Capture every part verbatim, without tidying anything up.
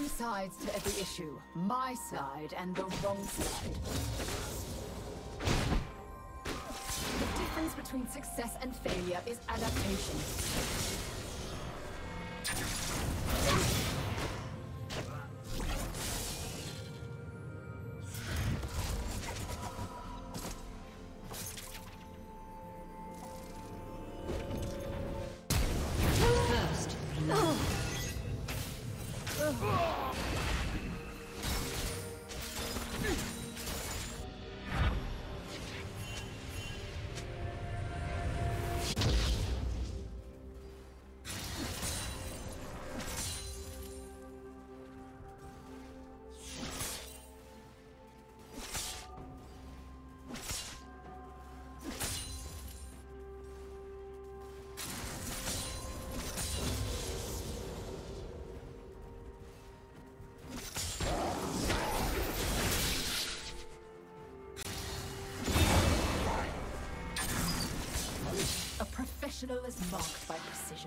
two sides to every issue. My side and the wrong side. The difference between success and failure is adaptation. First blood. Is marked by precision.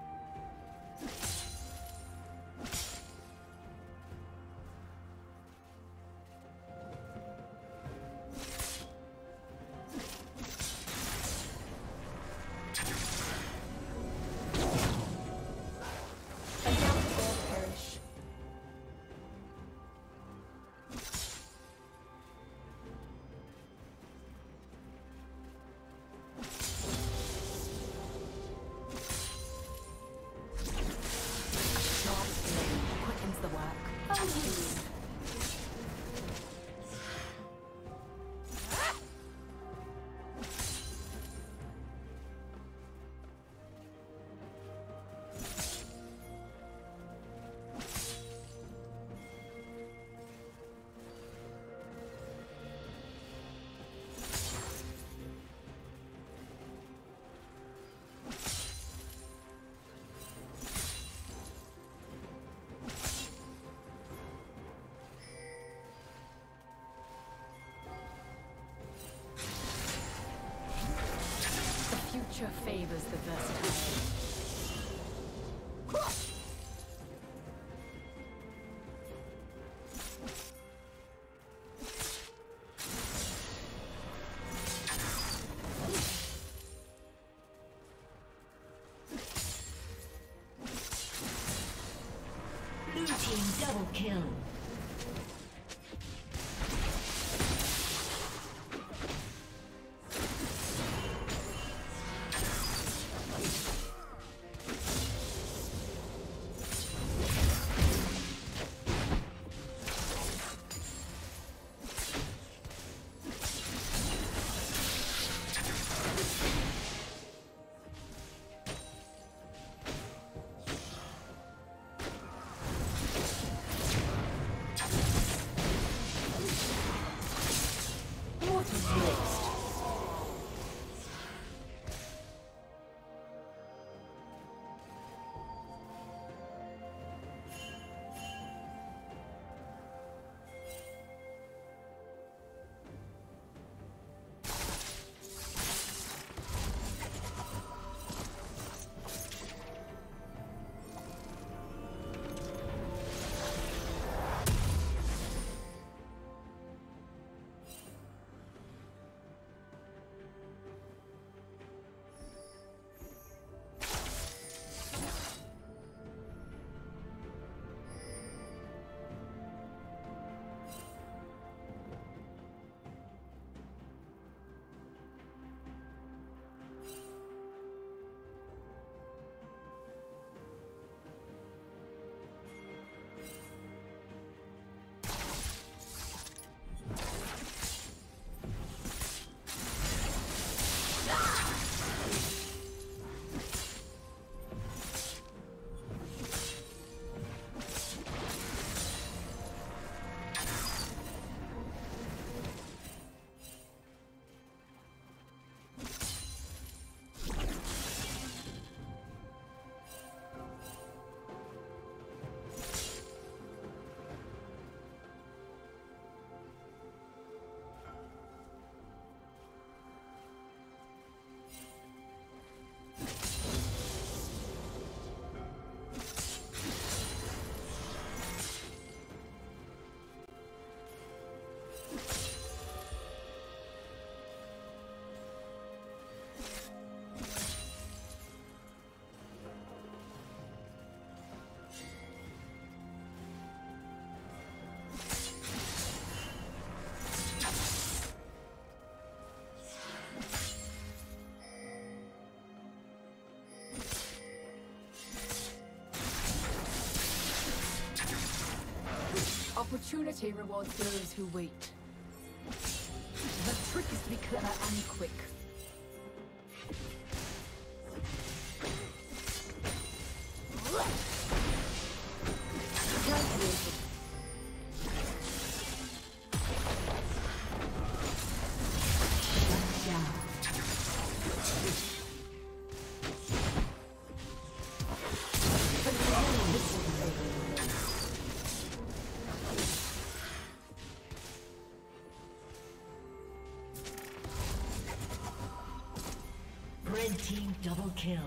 Nature favors the versatile. Blue team double kill. Opportunity rewards those who wait. The trick is to be clever and quick. Calculated. Red team double kill.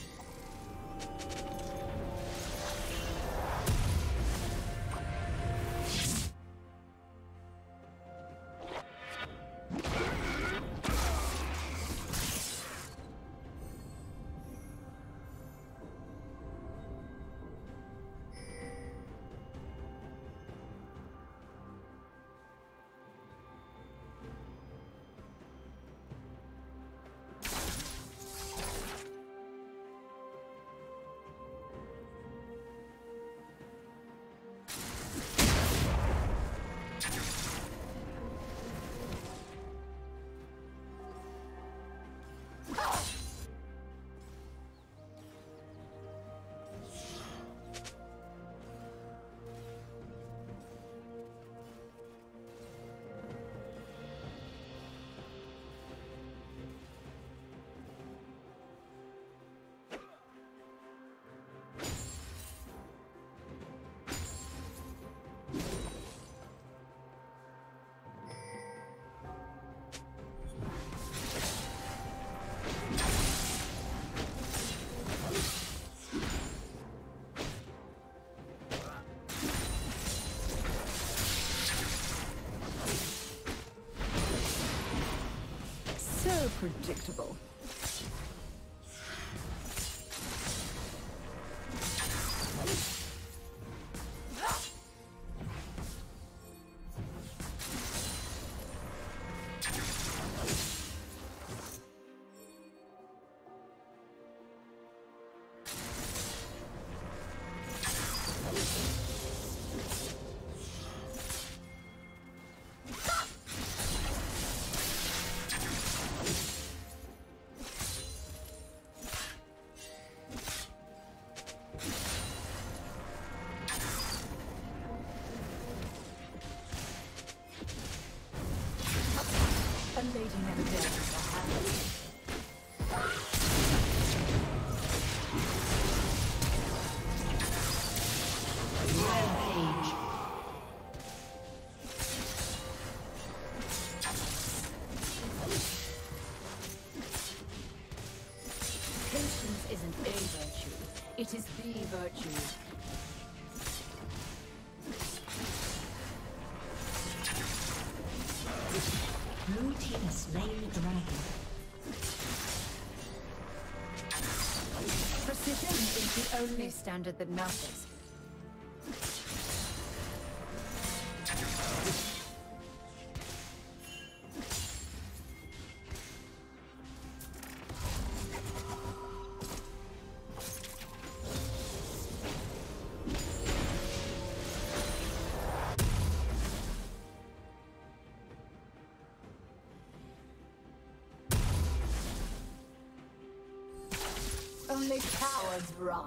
Predictable. A lady never dares or has. Rampage. Patience isn't a virtue, it is the virtue. Blue team has slain the dragon. Precision is the only standard that matters. Only cowards run.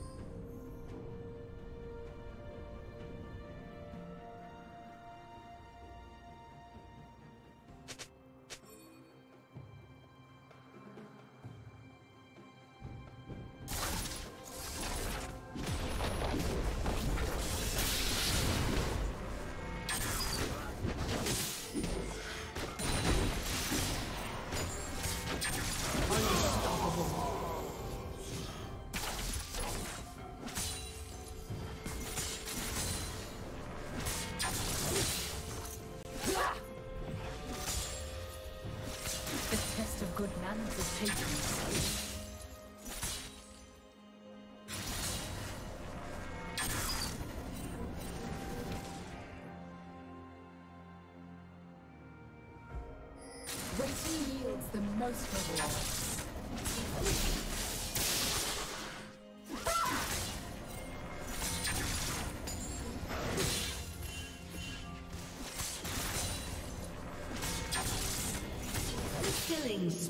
Good manners is taken. Waiting yields the most rewards.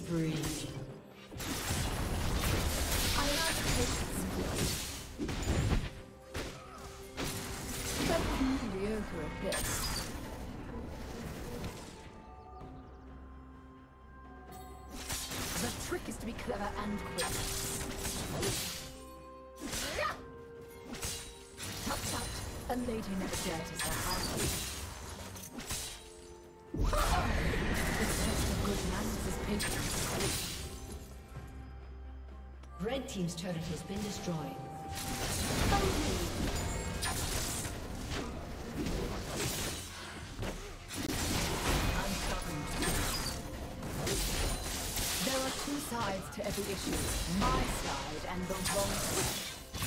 spree. I like patience. But mediocre at best. The trick is to be clever and quick. Tut tut, a lady never dirties her hands. The test of good manners is patience. Red team's turret has been destroyed. There are two sides to every issue. My side and the wrong side.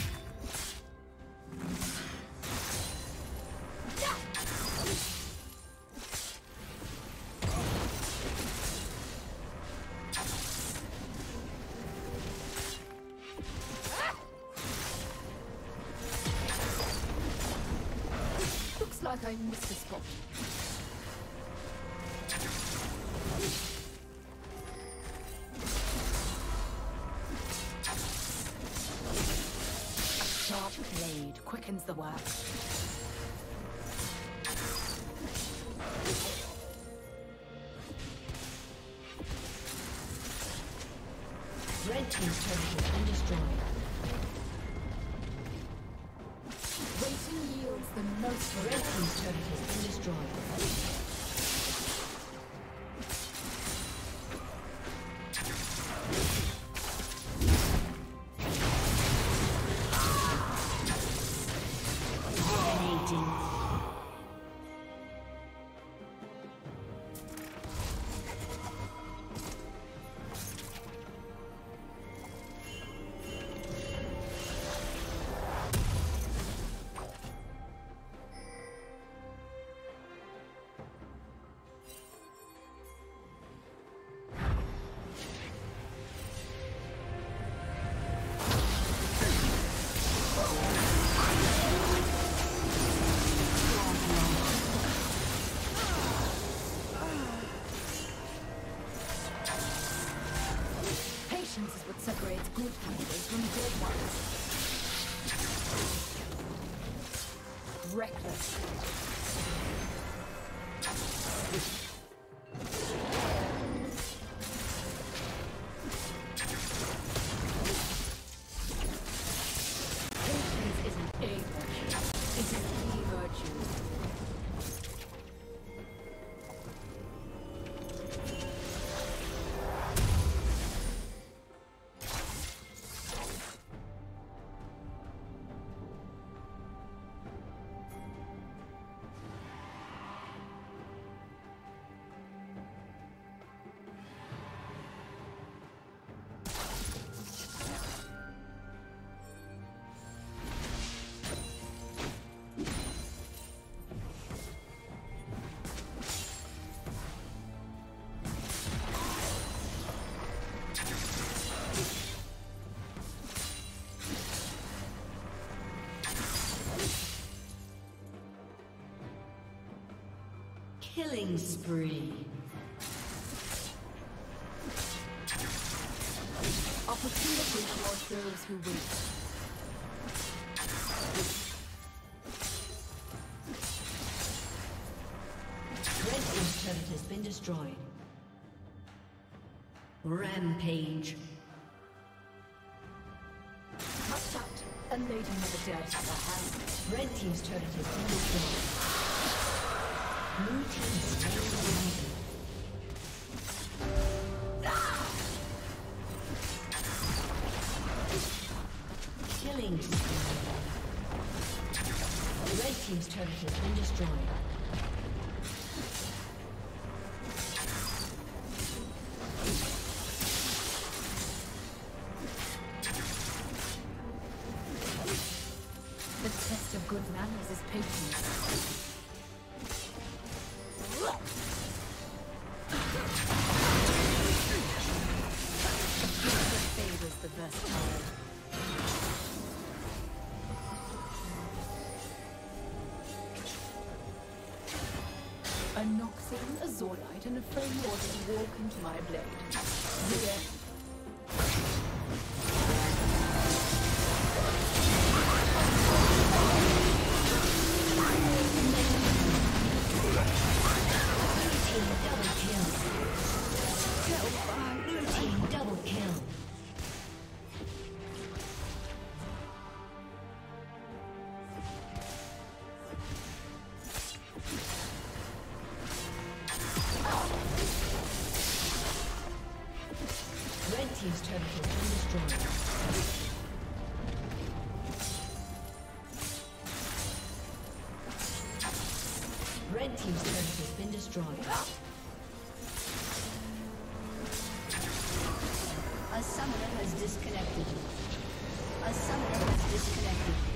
Like I missed a spot. A sharp blade quickens the work. Red team's turret has been destroyed. Waiting yields the most. Red team's turret has been destroyed. Is what separates good hunters from dead ones. Reckless. Patience isn't a virtue. It is the virtue. Killing spree. Opportunity towards those who wait. Red team's turret has been destroyed. Rampage. Touch out. A lady never dirties her hands. Red team's turret has been destroyed. Blue team is slain the dragon. Killing spree. Red team's turret has been destroyed. The test of good manners is patience. Favors the versatile. A Noxian, a Zorlite, and a flame water walk into my blade. Team's turret has been destroyed. Red team's turret has been destroyed. A summoner has disconnected. A summoner has disconnected.